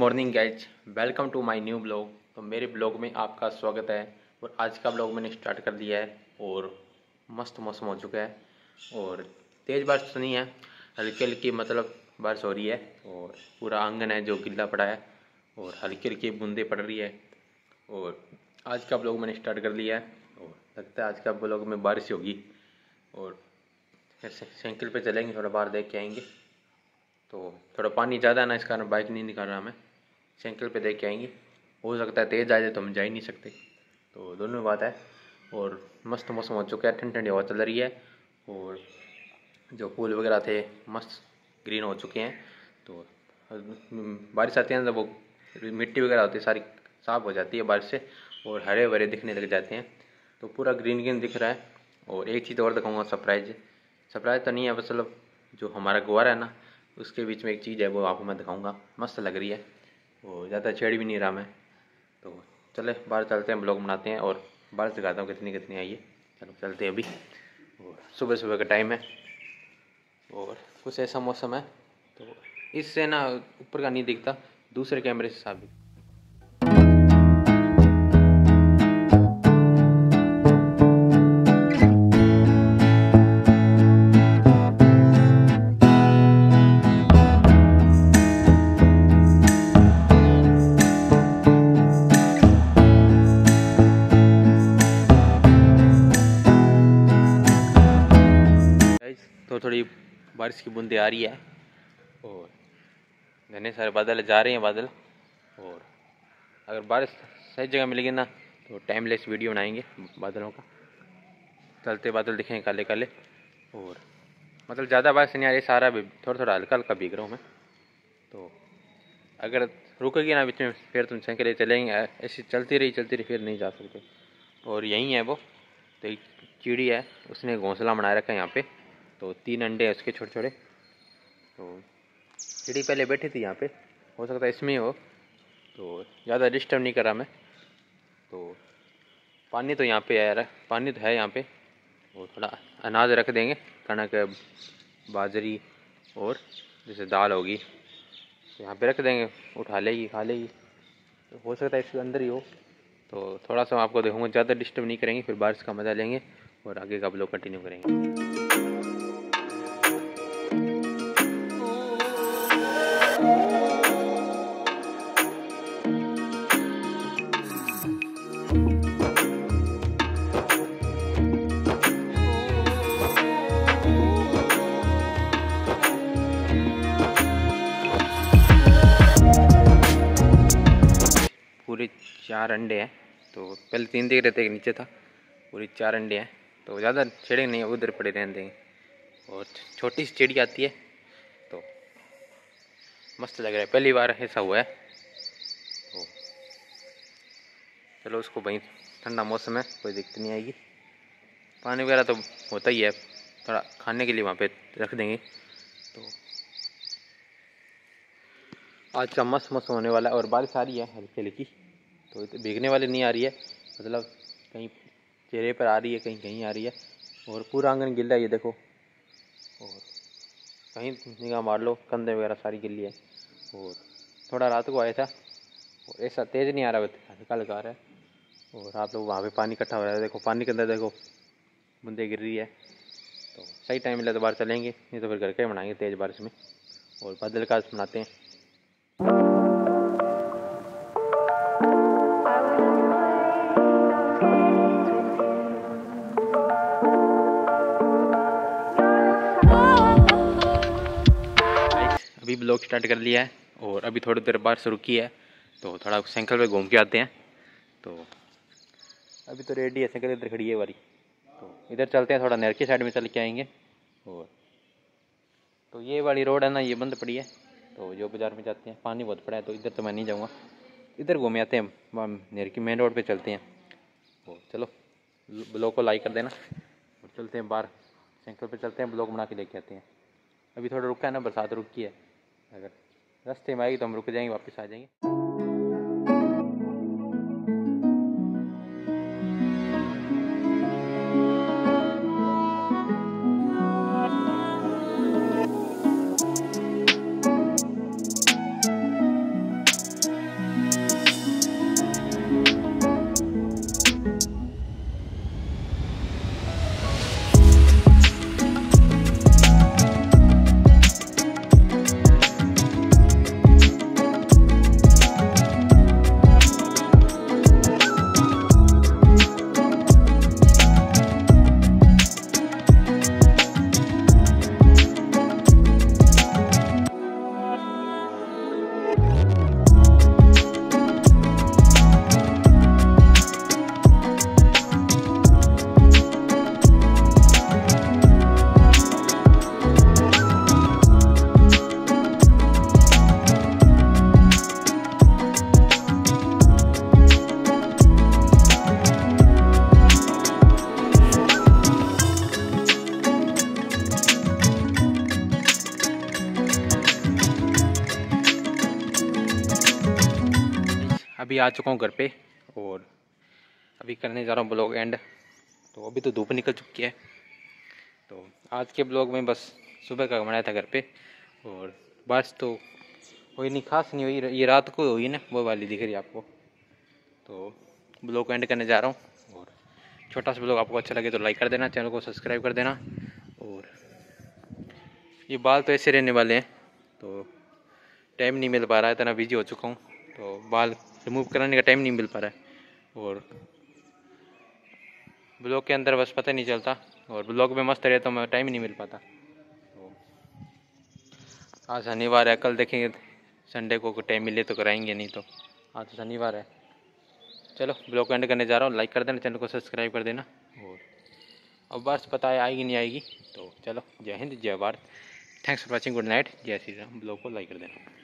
Morning guys, welcome to my new blog. तो मेरे blog में आपका स्वागत है। और आज का ब्लॉग मैंने स्टार्ट कर दिया है और मस्त मौसम हो चुका है और तेज़ बारिश तो नहीं है, हल्की हल्की मतलब बारिश हो रही है और पूरा आंगन है जो गिल्ला पड़ा है और हल्की हल्की बूंदें पड़ रही है। और आज का ब्लॉग मैंने स्टार्ट कर दिया है और लगता है आज का ब्लॉग में बारिश होगी और फिर साइकिल पे चलेंगे, थोड़ा बाहर देख के आएंगे। तो थोड़ा पानी ज़्यादा है ना, इस कारण बाइक नहीं निकाल रहा मैं, साइकिल पे देख के आएंगे। हो सकता है तेज़ आ जाए तो हम जा ही नहीं सकते, तो दोनों में बात है। और मस्त मौसम हो चुका है, ठंडी ठंडी हवा चल रही है और जो फूल वगैरह थे मस्त ग्रीन हो चुके हैं। तो बारिश आती है ना, तो वो मिट्टी वगैरह होती है सारी साफ़ हो जाती है बारिश से और हरे भरे दिखने लग जाते हैं। तो पूरा ग्रीन ग्रीन दिख रहा है। और एक चीज़ और दिखाऊंगा, सरप्राइज तो नहीं है, बस मतलब जो हमारा गुब्बारा है ना, उसके बीच में एक चीज़ है, वो आपको मैं दिखाऊंगा। मस्त लग रही है और ज़्यादा छेड़ भी नहीं रहा मैं। तो चले बाहर चलते हैं, ब्लॉग बनाते हैं और बारिश दिखाता हूँ कितनी कितनी आई है। चलो चलते हैं अभी। और सुबह सुबह का टाइम है और कुछ ऐसा मौसम है, तो इससे ना ऊपर का नहीं दिखता, दूसरे कैमरे से साफ दिखता। तो थोड़ी बारिश की बूंदें आ रही है और घने सारे बादल जा रहे हैं बादल। और अगर बारिश सही जगह मिलेगी ना तो टाइमलेस वीडियो बनाएंगे बादलों का। चलते बादल दिखेंगे काले काले और मतलब ज़्यादा बारिश नहीं आ रही, सारा भी थोड़ा थोड़ा हल्का हल्का भीग रहा हूँ मैं। तो अगर रुकेगी ना बीच में फिर तुम साइकिल चलेंगे, ऐसी चलती रही फिर नहीं जा सकते। और यहीं है वो, तो एक चिड़ी है, उसने घोंसला बनाए रखा है यहाँ पे। तो 3 अंडे हैं उसके छोटे छोटे। तो चिड़ी पहले बैठी थी यहाँ पे, हो सकता है इसमें हो, तो ज़्यादा डिस्टर्ब नहीं करा मैं। तो पानी तो यहाँ पे है, पानी तो है यहाँ पे। और थोड़ा अनाज रख देंगे, कणक बाजरी और जैसे दाल होगी तो यहाँ पे रख देंगे, उठा लेगी खा लेगी। तो हो सकता है इसके अंदर ही हो। तो थोड़ा सा आपको देखूँगा, ज़्यादा डिस्टर्ब नहीं करेंगे, फिर बारिश का मज़ा लेंगे और आगे का ब्लॉग कंटिन्यू करेंगे। पूरे 4 अंडे हैं, तो पहले 3 दिख रहे थे, एक नीचे था। पूरी 4 अंडे हैं, तो ज़्यादा छेड़ेंगे नहीं, उधर पड़े रहने देंगे। और छोटी सी चिड़ी आती है तो मस्त लग रहा है, पहली बार ऐसा हुआ है। तो चलो उसको वहीं, ठंडा मौसम है, कोई दिक्कत नहीं आएगी। पानी वगैरह तो होता ही है, थोड़ा खाने के लिए वहाँ पे रख देंगे। तो आज का मस्त मौसम होने वाला है और बारिश आ रही है हल्की हल्की, तो भीगने वाली नहीं आ रही है, मतलब कहीं चेहरे पर आ रही है, कहीं कहीं आ रही है। और पूरा आंगन गिल्ला है, ये देखो। और कहीं निगाह मार लो, कंधे वगैरह सारी गिल्ली है। और थोड़ा रात को आया था और ऐसा तेज़ नहीं आ रहा, हल्का हल्का आ रहा है। और आप लोग वहाँ पे पानी इकट्ठा हो रहा है, देखो पानी के अंदर देखो बूंदे गिर रही है। तो सही टाइम मिला तो बाहर चलेंगे, नहीं तो फिर घर के बनाएंगे तेज़ बारिश में। और बादल का बनाते हैं। अभी ब्लॉग स्टार्ट कर लिया है और अभी थोड़ी देर बारिश रुकी है, तो थोड़ा साइकिल पे घूम के आते हैं। तो अभी तो रेडी है, साइकिल इधर खड़ी है वाली, तो इधर चलते हैं, थोड़ा नहर की साइड में चल के आएंगे। और तो ये वाली रोड है ना, ये बंद पड़ी है, तो जो बाज़ार में जाते हैं पानी बहुत पड़ा है, तो इधर तो मैं नहीं जाऊँगा, इधर घूम आते हैं, नहर की मेन रोड पे चलते हैं। तो चलो ब्लॉग को लाइक कर देना और चलते हैं बाहर, साइकिल पे चलते हैं, ब्लॉग बना के लेके आते हैं। अभी थोड़ा रुका है ना, बरसात रुकी है, अगर रास्ते में आएगी तो हम रुक जाएंगे, वापस आ जाएंगे। अभी आ चुका हूँ घर पे और अभी करने जा रहा हूँ ब्लॉग एंड। तो अभी तो धूप निकल चुकी है। तो आज के ब्लॉग में बस सुबह का बनाया था घर पे, और बारिश तो कोई नहीं खास नहीं हुई, ये रात को हुई ना, वो वाली दिख रही है आपको। तो ब्लॉग एंड करने जा रहा हूँ, और छोटा सा ब्लॉग आपको अच्छा लगे तो लाइक कर देना, चैनल को सब्सक्राइब कर देना। और ये बाल तो ऐसे रहने वाले हैं, तो टाइम नहीं मिल पा रहा है, इतना बिजी हो चुका हूँ, तो बाल रिमूव कराने का टाइम नहीं मिल पा रहा है। और ब्लॉग के अंदर बस पता नहीं चलता, और ब्लॉग में मस्त रहता हूँ मैं, टाइम ही नहीं मिल पाता। तो आज शनिवार है, कल देखेंगे संडे को टाइम मिले तो कराएंगे, नहीं तो आज तो शनिवार है। चलो ब्लॉग एंड करने जा रहा हूँ, लाइक कर देना, चैनल को सब्सक्राइब कर देना। और अब बारिश पता है आएगी नहीं आएगी। तो चलो, जय हिंद जय Bharat, thanks for watching, good night, जय श्री राम। ब्लॉग को लाइक कर देना।